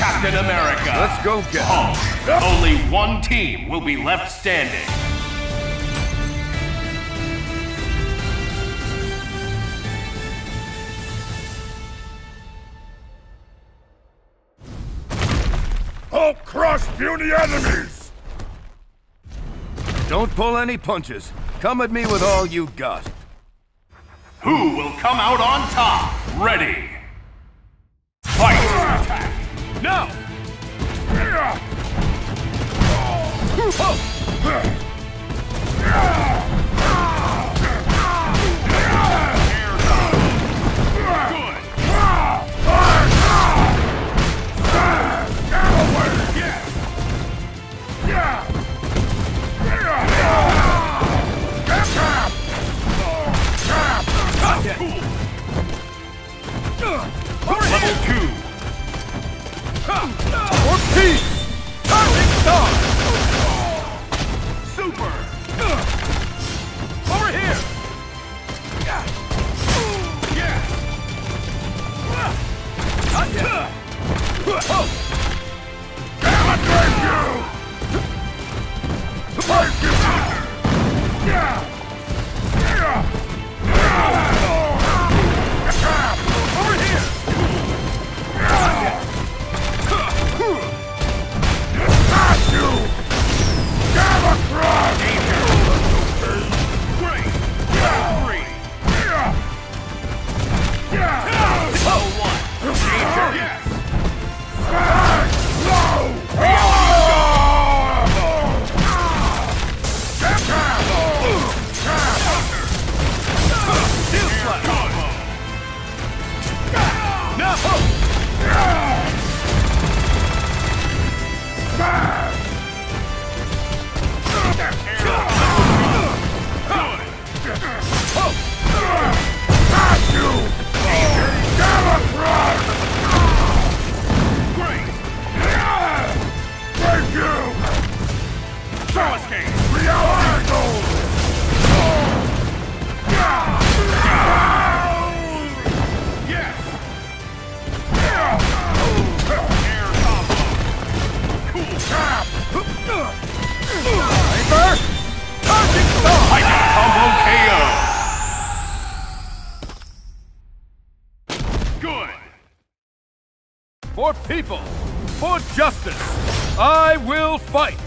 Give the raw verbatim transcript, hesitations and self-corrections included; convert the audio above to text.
Captain America. Let's go get Hulk. Only one team will be left standing. Hulk crush puny enemies! Don't pull any punches. Come at me with all you got. Who will come out on top? Ready. Fight! Attack! Now! Level two. For peace! Perfect star! Super. Over here! Yeah. Penetrate you! Fight you! Yeah! Over here! Got you! Gamma Crush! Great. Three. Yeah! Level one. Danger. Yes. Smash! Low! Steel slap. No. Smash! Got you! Gamma Crush! Great. Thank you! Throw escape. Reality gold! Yes. Air combo. Cool. Tap! Hyper! Charging star! Hyper combo K O. Good. For people, for justice, I will fight!